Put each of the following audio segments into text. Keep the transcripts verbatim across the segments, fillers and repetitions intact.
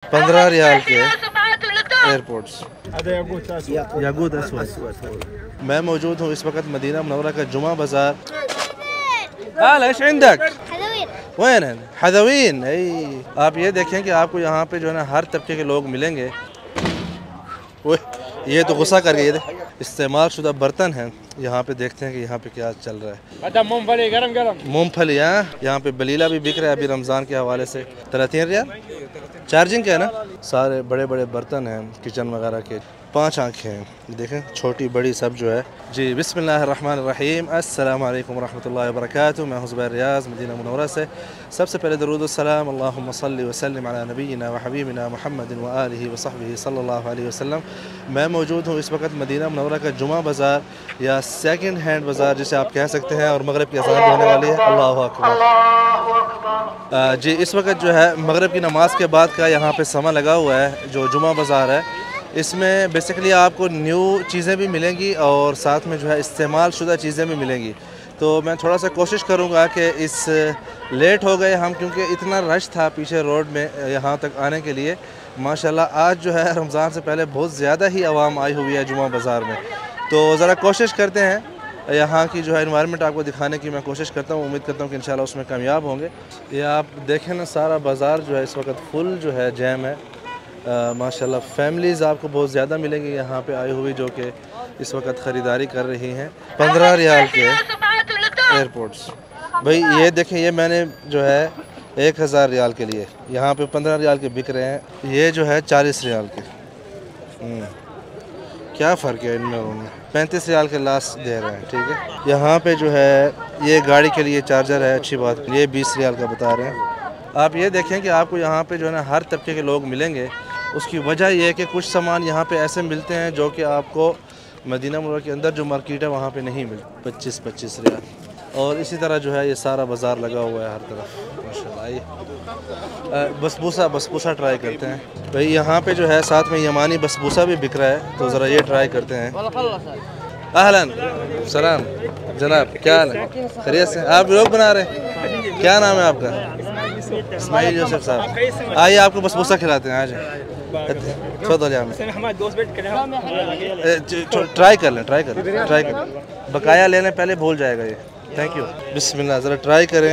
पंद्रह रियाल के एयरपोर्ट्स। याकूत अस्वद। मैं मौजूद हूँ इस वक्त मदीना मुनव्वरा का जुमा बाजार। वैन है हदवीन। आप ये देखें कि आपको यहाँ पे जो है ना हर तबके के लोग मिलेंगे। वो ये तो गुस्सा कर गए। इस्तेमाल शुदा बर्तन हैं। यहाँ पे देखते हैं कि यहाँ पे क्या चल रहा है। अच्छा मूंगफली गरम गरम मूंगफली। यहाँ यहाँ पे बलीला भी बिक रहा है अभी रमज़ान के हवाले से। तीन रियाल चार्जिंग का है ना। सारे बड़े बड़े बर्तन हैं किचन वगैरह के। पांच आंखें हैं देखें, छोटी बड़ी सब जो है जी। बिस्मिल्लाहिर्रहमानिर्रहीम। अस्सलाम वालेकुम रहमतुल्लाहि व बरकातुहू। मैं हूं ज़ुबैर रियाज़ मदीना मुनव्वरा से। सबसे पहले दरूद व सलाम अल्लाहुम्मा सल्लि व सल्लिम अला नबीना व हबीबिना मुहम्मदिन व आलिहि व सहबिहि सल्लल्लाहु अलैहि वसल्लम। मैं मौजूद हूँ इस वक्त मदीना मुनव्वरा का जुमा बाज़ार या सेकंड हैंड बाज़ार जिसे आप कह सकते हैं। और मगरिब की अज़ान भी होने वाली है। अल्लाहु अकबर। जी इस वक्त जो है मगरिब की नमाज के बाद का यहाँ पे समा लगा हुआ है। जो जुमा बाज़ार है इसमें बेसिकली आपको न्यू चीज़ें भी मिलेंगी और साथ में जो है इस्तेमाल शुदा चीज़ें भी मिलेंगी। तो मैं थोड़ा सा कोशिश करूँगा कि इस लेट हो गए हम क्योंकि इतना रश था पीछे रोड में यहाँ तक आने के लिए। माशाल्लाह आज जो है रमज़ान से पहले बहुत ज़्यादा ही आवाम आई हुई है जुमा बाज़ार में। तो ज़रा कोशिश करते हैं यहाँ की जो है इन्वायरमेंट आपको दिखाने की मैं कोशिश करता हूँ। उम्मीद करता हूँ कि इंशाल्लाह उसमें कामयाब होंगे। ये आप देखें ना सारा बाज़ार जो है इस वक्त फुल जो है जैम है। आ, माशाल्लाह फैमिलीज़ आपको बहुत ज़्यादा मिलेंगी यहाँ पे आई हुई जो कि इस वक्त ख़रीदारी कर रही हैं। पंद्रह रियाल के एयरपोर्ट्स। भाई ये देखें, ये मैंने जो है एक हज़ार रियाल के लिए यहाँ पे पंद्रह रियाल के बिक रहे हैं। ये जो है चालीस रियाल के। क्या फ़र्क है इनमें उनमें। पैंतीस रियाल के लास्ट दे रहे हैं। ठीक है। यहाँ पे जो है ये गाड़ी के लिए चार्जर है, अच्छी बात। ये बीस रियाल का बता रहे हैं। आप ये देखें कि आपको यहाँ पे जो है ना हर तबके के लोग मिलेंगे। उसकी वजह यह है कि कुछ सामान यहाँ पे ऐसे मिलते हैं जो कि आपको मदीना मुनव्वरा के अंदर जो मार्केट है वहाँ पे नहीं मिलती। पच्चीस पच्चीस रियाल। और इसी तरह जो है ये सारा बाज़ार लगा हुआ है हर तरफ माशाल्लाह। आइए बसबूसा बसबूसा ट्राई करते हैं। भाई यहाँ पे जो है साथ में यमानी बसबूसा भी बिक रहा है। तो ज़रा ये ट्राई करते हैं। अहलन सलाम जनाब, क्या हाल है? खैरियत से? आप लोग बना रहे हैं? क्या नाम है आपका? इस्माइल यूसुफ साहब। आइए आपको बसबूसा खिलाते हैं। आज ट्राई कर लें ट्राई कर लें ट्राई कर लें बकाया लेने पहले भूल जाएगा ये। Thank you. बिस्मिल्लाह। ज़रा ट्राई करें।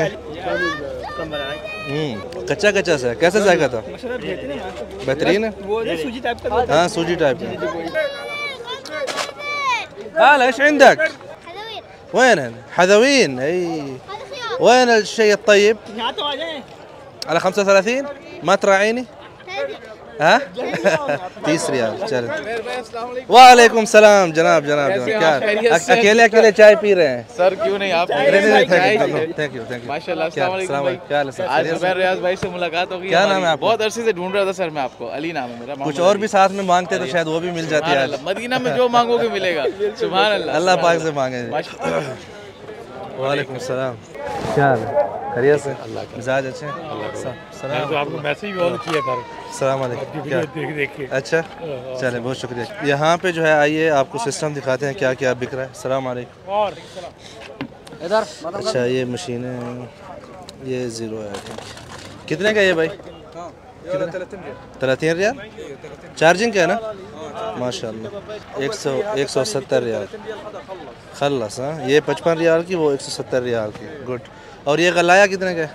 हम्म कच्चा कच्चा सा है। कैसा जाएगा था? बेहतरीन है। हाँ सूजी टाइप का। هلا ايش عندك؟ حذوين. وين حذوين؟ اي وين الشيء الطيب؟ على خمسة وثلاثين؟ ما تراعيني؟ ها؟ तीस रियाल। चलो वालेकुम सलाम जनाब जनाब जनाब क्या अकेले अकेले चाय पी रहे हैं? सर क्यों नहीं आप? थैंक यू थैंक यू माशाल्लाह। क्या हाल है सर? आज ज़ुबैर रियाज़ भाई से मुलाकात होगी। क्या नाम है आपका? बहुत अरसे से ढूंढ रहा था सर मैं आपको। अली नाम है मेरा। कुछ और भी साथ में मांगते तो शायद वो भी मिल जाती है। मदीना में जो मांगोगे मिलेगा। सुभान अल्लाह। अल्लाह पाक से मांगे। वालेकुम सलाम। क्या हाल है? खैरियत से? मिजाज अच्छे हैं? तो आपको मैसेज भी ऑल किया था। सलाम अलैकुम। अच्छा चले बहुत शुक्रिया। यहाँ पे जो है आइए आपको सिस्टम दिखाते हैं क्या क्या बिक रहा है। सलाम अलैकुम। इधर अच्छा ये मशीनें ये ज़ीरो है। कितने का ये भाई? तीन रियाल। चार्जिंग का है ना? माशाल्लाह। एक सौ एक सौ सत्तर रियाल खल्लास। हाँ ये पचपन रियाल की, वो एक सौ सत्तर रियाल की। गुड। और ये गलाया कितने का है?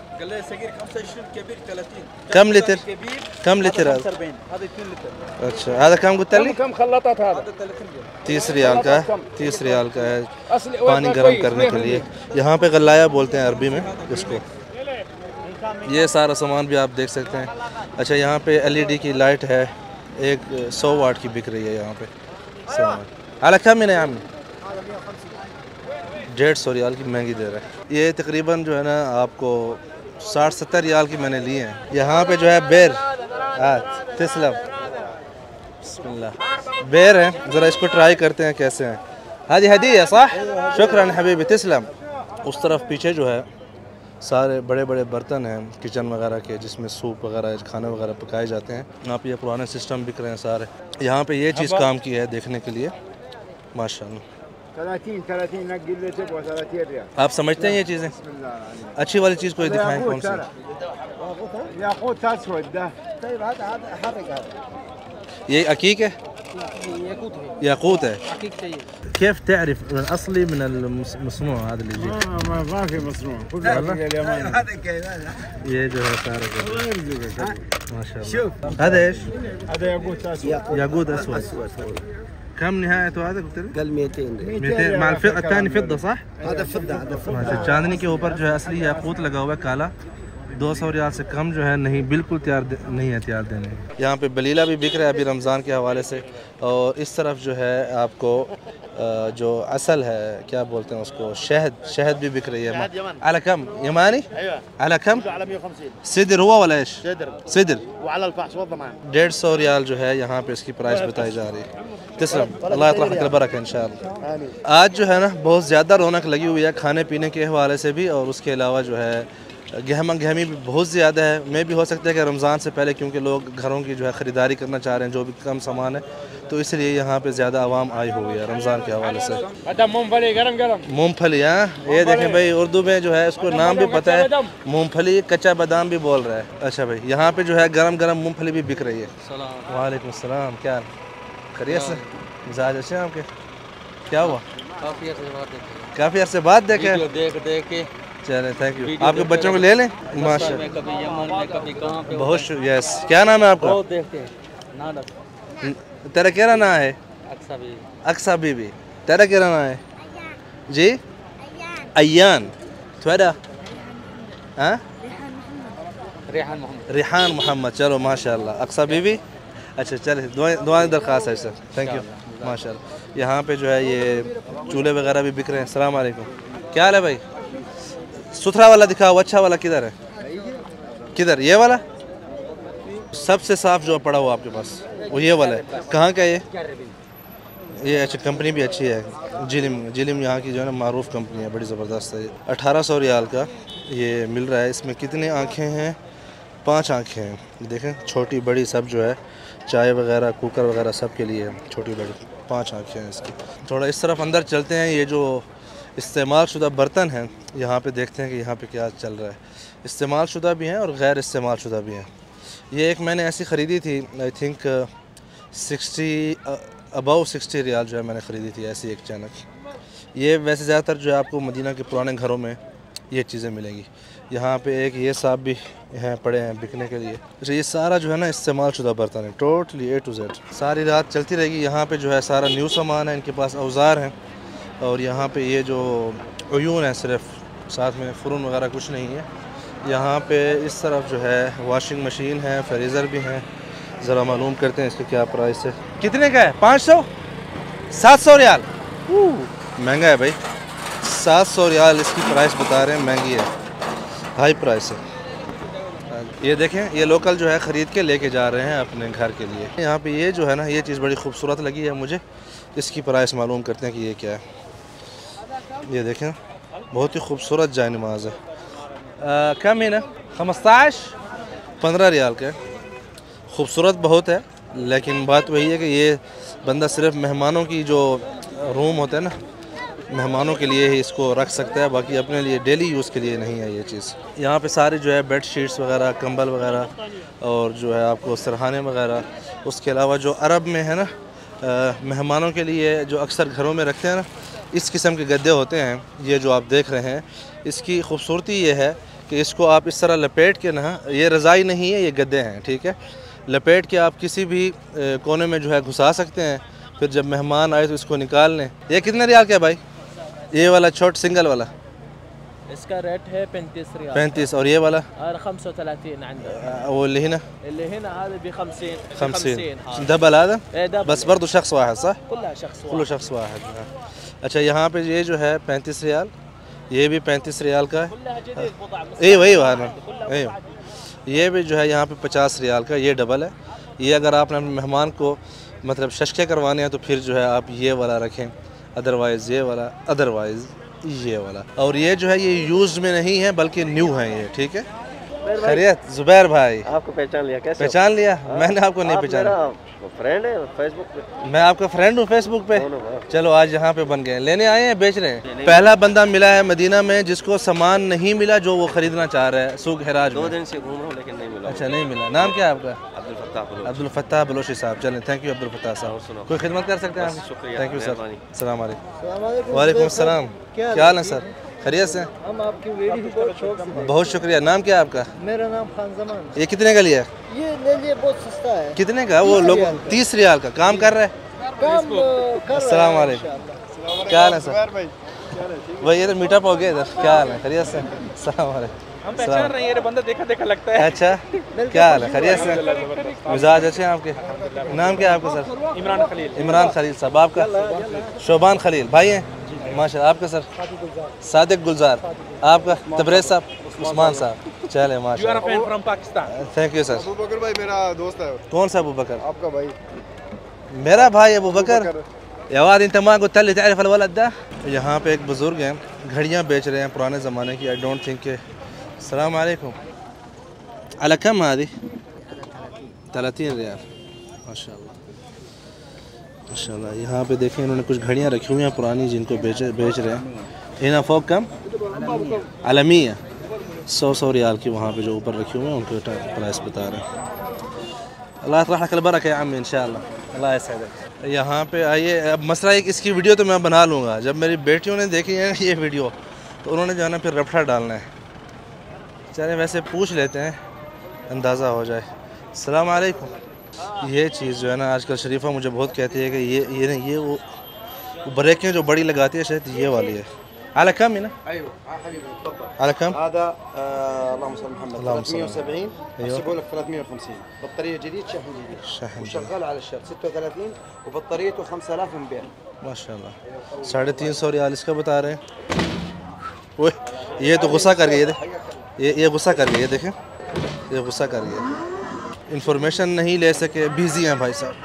कम लीटर कम लीटर है। अच्छा आधा कम गुत्ता था। तीस रियाल का है। तीस रियाल का है पानी गर्म करने के लिए। यहाँ पे गलाया बोलते हैं अरबी में इसको। ये सारा सामान भी आप देख सकते हैं। अच्छा यहाँ पे एलईडी की लाइट है, एक सौ वाट की बिक रही है यहाँ पे। सामान कम ही नहीं डेढ़ सौ रियाल की महंगी दे रहा है। ये तकरीबन जो है ना आपको साठ सत्तर रियाल की मैंने ली है। यहाँ पे जो है बेर तिस्लम बिस्मिल्लाह बेर है। ज़रा इसको ट्राई करते हैं कैसे हैं। हाजी हदीया साह शुक्रान हबीबी तिस्लम। उस तरफ पीछे जो है सारे बड़े बड़े बर्तन हैं किचन वगैरह के जिसमें सूप वगैरह खाने वगैरह पकाए जाते हैं। यहाँ पे ये पुराने सिस्टम बिक रहे हैं सारे। यहाँ पे ये चीज़ काम की है देखने के लिए माशाल्लाह। ثلاثين ثلاثين نقل له تبغى ثلاثين ريال. आप समझते हैं ये चीज़ें? अच्छी वाली चीज़ कोई दिखाएं कौन सी? याकूत اسود ده. طيب هذا هذا حرق هذا. ये अकीक है? याकूत है. याकूत है. अकीक चाहिए. كيف تعرف من الأصلي من المصنوع هذا اللي يجي؟ ما ما في مصنوع كله اليماني. هذا كيف ये जो है सारा ما شاء الله. شوف هذا ايش؟ هذا ياقوت اسود. ياقوت أسود. كم نهايته هذا قلت لي؟ قال مئتين. مئتين مع الفضة الثاني فضة صح؟ هذا فضة هذا فضة. अच्छा चांदनी के ऊपर जो है असली याकूत लगा हुआ है काला। दो सौ रियाल से कम जो है नहीं, बिल्कुल तैयार नहीं है तैयार देने। यहाँ पे बलीला भी बिक रहा है अभी रमज़ान के हवाले से। और इस तरफ जो है आपको जो असल है क्या बोलते हैं उसको, शहद शहद भी बिक रही है। अला कम यमानी? अला कम? सिदर हुआ वाला इश सिदर डेढ़ सौ रियाल जो है यहाँ पे इसकी प्राइस बताई जा रही है। तस्लम अल्लाह तआला बरकत इंशाअल्लाह। आज जो है ना बहुत ज़्यादा रौनक लगी हुई है खाने पीने के हवाले से भी, और उसके अलावा जो है गहमा गहमी भी बहुत ज़्यादा है। मैं भी हो सकता है कि रमज़ान से पहले, क्योंकि लोग घरों की जो है ख़रीदारी करना चाह रहे हैं जो भी कम सामान है, तो इसलिए यहाँ पे ज़्यादा आवाम आई हुई है रमज़ान के हवाले से। मूंगफली गरम गरम मूंगफली, हाँ ये देखें भाई, उर्दू में जो है उसको नाम भी पता है, मूंगफली कच्चा बादाम भी बोल रहा है। अच्छा भाई, यहाँ पे जो है गरम गरम मूंगफली भी बिक रही है। वालेकुम सलाम, क्या खैरियत से? मिजाज अच्छे हैं आपके? क्या हुआ? काफ़ी अर्से बाद देखे देख देख के चले, थैंक यू। आपके बच्चों को ले लें माशा, कभी यमन में कभी कहाँ पे बहुत यस। क्या नाम है आपका? बहुत देखते हैं ना ना तेरा क्या नाम है? अक्सा भी अक्सा बीबी। तेरा क्या नाम है जी? अयान। थोड़ा हाँ रेहान मोहम्मद। रिहान मोहम्मद। चलो माशाल्लाह। अक्सा बीबी, अच्छा चले, दुआ दुआ दरख्वास्त है सर, थैंक यू माशाल्लाह। यहाँ पे जो है ये चूल्हे वगैरह भी बिक रहे हैं। अस्सलाम वालेकुम, क्या हाल है भाई? सुथरा वाला दिखाओ, अच्छा वाला किधर है? किधर? ये वाला सबसे साफ जो पड़ा हुआ आपके पास वो ये वाला है। कहाँ का ये? ये अच्छा, कंपनी भी अच्छी है, जिलिम। जिलिम यहाँ की जो है ना मारूफ कंपनी है, बड़ी ज़बरदस्त है। अठारह सौ रियाल का ये मिल रहा है। इसमें कितनी आँखें हैं? पांच आँखें हैं। देखें छोटी बड़ी सब जो है, चाय वगैरह कुकर वगैरह सब के लिए छोटी बड़ी पांच आँखें हैं इसकी। थोड़ा इस तरफ अंदर चलते हैं। ये जो इस्तेमाल शुदा बर्तन हैं यहाँ पे देखते हैं कि यहाँ पे क्या चल रहा है। इस्तेमाल शुदा भी हैं और गैर इस्तेमाल शुदा भी हैं। ये एक मैंने ऐसी ख़रीदी थी, I think sixty about sixty रियाल जो है मैंने ख़रीदी थी ऐसी एक चैनक। ये वैसे ज़्यादातर जो है आपको मदीना के पुराने घरों में ये चीज़ें मिलेंगी। यहाँ पे एक ये साहब भी हैं पड़े हैं बिकने के लिए। अच्छा, ये सारा जो है ना इस्तेमाल शुदा बर्तन है, टोटली ए टू जेड। सारी रात चलती रहेगी। यहाँ पे जो है सारा न्यू सामान है, इनके पास औजार हैं। और यहाँ पे ये जो उयून है सिर्फ, साथ में फ़ुरून वगैरह कुछ नहीं है। यहाँ पे इस तरफ जो है वॉशिंग मशीन है, फ्रीज़र भी हैं। ज़रा मालूम करते हैं इसके क्या प्राइस है। कितने का है? पाँच सौ सात सौ रियाल महंगा है भाई। सात सौ रियाल इसकी प्राइस बता रहे हैं, महंगी है, हाई प्राइस है। ये देखें, ये लोकल जो है ख़रीद के लेके जा रहे हैं अपने घर के लिए। यहाँ पे ये जो है ना, ये चीज़ बड़ी खूबसूरत लगी है मुझे। इसकी प्राइस मालूम करते हैं कि ये क्या है। ये देखें, बहुत ही खूबसूरत जाय नमाज है। आ, कम है ना, खमस्ताश पंद्रह रियाल का। खूबसूरत बहुत है, लेकिन बात वही है कि ये बंदा सिर्फ मेहमानों की जो रूम होता है ना, मेहमानों के लिए ही इसको रख सकता है, बाकी अपने लिए डेली यूज़ के लिए नहीं है ये चीज़। यहाँ पे सारी जो है बेड शीट्स वगैरह, कंबल वगैरह और जो है आपको सरहाने वगैरह। उसके अलावा जो अरब में है ना, मेहमानों के लिए जो अक्सर घरों में रखते हैं ना, इस किस्म के गद्दे होते हैं। ये जो आप देख रहे हैं, इसकी खूबसूरती ये है कि इसको आप इस तरह लपेट के ना, ये रज़ाई नहीं है, ये गद्दे हैं, ठीक है, लपेट के आप किसी भी कोने में जो है घुसा सकते हैं। फिर जब मेहमान आए तो इसको निकाल लें। ये कितने रियाल का है भाई? ये वाला छोट सिंगल वाला इसका रेट है पैंतीस रियाल। पैंतीस। और ये वाला خمسة وثلاثين عندنا। वो اللي هنا اللي هنا هذا ب خمسين خمسين دبل هذا ايه دبل बस برضو शख्स वाहिद صح؟ كلها شخص واحد كله शख्स वाहिद। अच्छा, यहाँ पे ये जो है पैंतीस रियाल, ये भी पैंतीस रियाल का है। ए वही वहाँ ये भी जो है यहाँ पे पचास रियाल का, ये डबल है। ये अगर आपने अपने मेहमान को मतलब शशके करवाने हैं तो फिर जो है आप ये वाला रखें, अदरवाइज़ ये वाला, अदरवाइज़ ये वाला। और ये जो है ये यूज़ में नहीं है बल्कि न्यू है ये, ठीक है। खैरियत जुबैर भाई, आपको पहचान लिया? कैसे पहचान लिया? मैंने आपको नहीं पहचाना। फ्रेंड है फेसबुक पे। मैं आपका फ्रेंड हूँ फेसबुक पे। कौन हो? चलो आज यहाँ पे बन गए, लेने आए हैं बेच रहे हैं। पहला बंदा मिला है मदीना में जिसको सामान नहीं मिला जो वो खरीदना चाह रहा है सूक हिराज दो में। दिन से घूम रहा हूँ लेकिन नहीं मिला। अच्छा नहीं मिला। नाम क्या है आपका? अब्दुल फत्ताह बलूच। अब्दुल फत्ताह बलोची साहब। चलें, थैंक यू अब्दुल फत्ताह और साहब। सुनाओ। कोई खिदमत कर सकते हैं आप? शुक्रिया, थैंक यू सर। मेहरबानी। अस्सलाम वालेकुम। वालेकुम अस्सलाम। क्या हाल है सर? खैरियत से? हम आपकी वीडियो बहुत शौक से। बहुत शुक्रिया। नाम क्या है आपका? मेरा नाम खान जमान। ये कितने का लिया? ये ले लिए बहुत सस्ता है। कितने का? वो लोग तीस रियाल का काम कर रहा है। काम कर अस्सलाम वालेकुम। क्या हाल है सर? भाई ये तो मीटअप हो गया इधर। क्या हाल है? खैरियत से? अस्सलाम वालेकुम। हम पहचान रहे हैं, ये बंदा देखा देखा लगता है। अच्छा क्या हाल है? खैरियत से? मिजाज अच्छे हैं आपके? नाम क्या है आपका सर? इमरान खलील। इमरान खलील साहब। आपका? शोबान खलील। भाई हैं माशाल्लाह। आपका सर? सादिक गुलजार। आपका? तबरेज साहब? उस्मान साहब। चले माशाल्लाह। From Pakistan. Thank you sir. Abu Bakar भाई मेरा दोस्त है। कौन सा अबू बकर? आपका भाई। मेरा भाई अबू बकर। याद इंत मा गुत्ता ले तारिफ अल वलद दा। यहाँ पे एक बुजुर्ग हैं, घड़ियाँ बेच रहे हैं पुराने ज़माने की। आई डोंट थिंक के। अस्सलाम वालेकुम। अला कम हादी? तलातीन रियाल। माशाल्लाह माशाल्लाह। यहाँ पे देखें इन्होंने कुछ घड़ियाँ रखी हुई हैं पुरानी जिनको बेच बेच रहे हैं। हिना फोक कम अलमिया सौ सौ रियाल की वहाँ पे जो ऊपर रखी हुई हैं उनके प्राइस बता रहे हैं। अल्लाह ताला कल बरक है आमीन इंशाअल्लाह। अल्लाह यसअदक। यहाँ पे आइए। अब मसला एक इसकी वीडियो तो मैं बना लूँगा। जब मेरी बेटियों ने देखी है ये वीडियो तो उन्होंने जो है ना फिर रफड़ा डालना है। चले वैसे पूछ लेते हैं अंदाज़ा हो जाए। अस्सलाम वालेकुम। ये चीज़ जो है ना आजकल शरीफा मुझे बहुत कहती है कि ये ये नहीं ये वो, वो ब्रेकें जो बड़ी लगाती है शायद ये वाली है। आला कम है ना? आला कम? هذا آه اللهم صل على محمد اللهم صل على ثلاثمية وسبعين أيوه. احسبه لك ثلاثمية وخمسين بطارية جديد شحن جديد شحن جديد. وشغال على الشرط ستة وثلاثين وبطاريته خمسة آلاف امبير माशाल्लाह। साढ़े तीन सौ रियाल इसका बता रहे हैं। वो ये तो गुस्सा कर गया। ये देख ये ये गुस्सा कर गया। ये देखें ये गुस्सा कर गया। इंफॉर्मेशन नहीं ले सके, बिजी हैं भाई साहब।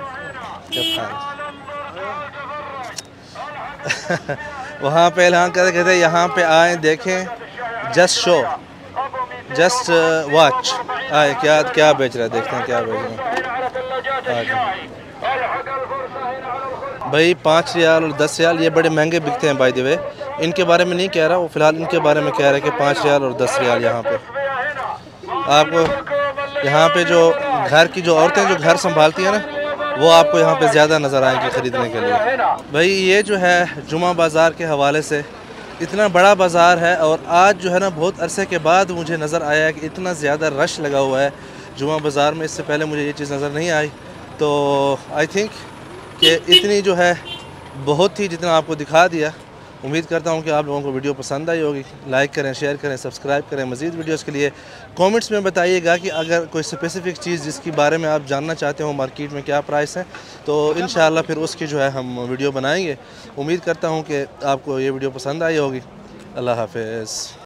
वहाँ पे ऐलान कर कहते हैं यहाँ पे आए देखें जस्ट शो जस्ट वॉच आए क्या क्या बेच रहा है। देखते हैं क्या बेच रहे हैं। भाई पाँच रियाल और दस रियाल ये बड़े महंगे बिकते हैं बाय द वे। इनके बारे में नहीं कह रहा वो, फ़िलहाल इनके बारे में कह रहा है कि पाँच रियाल और दस रियाल। यहाँ पे आपको यहाँ पे जो घर की जो औरतें जो घर संभालती हैं ना वो आपको यहाँ पे ज़्यादा नज़र आएंगी ख़रीदने के लिए। भाई ये जो है जुमा बाज़ार के हवाले से इतना बड़ा बाज़ार है और आज जो है ना बहुत अरसे के बाद मुझे नज़र आया कि इतना ज़्यादा रश लगा हुआ है जुमा बाज़ार में। इससे पहले मुझे ये चीज़ नज़र नहीं आई। तो आई थिंक कि इतनी जो है बहुत ही जितना आपको दिखा दिया। उम्मीद करता हूँ कि आप लोगों को वीडियो पसंद आई होगी। लाइक करें, शेयर करें, सब्सक्राइब करें। मज़ीद वीडियोस के लिए कमेंट्स में बताइएगा कि अगर कोई स्पेसिफ़िक चीज़ जिसके बारे में आप जानना चाहते हो मार्केट में क्या प्राइस है तो इंशाअल्लाह फिर उसकी जो है हम वीडियो बनाएंगे। उम्मीद करता हूँ कि आपको ये वीडियो पसंद आई होगी। अल्लाह हाफ़िज़।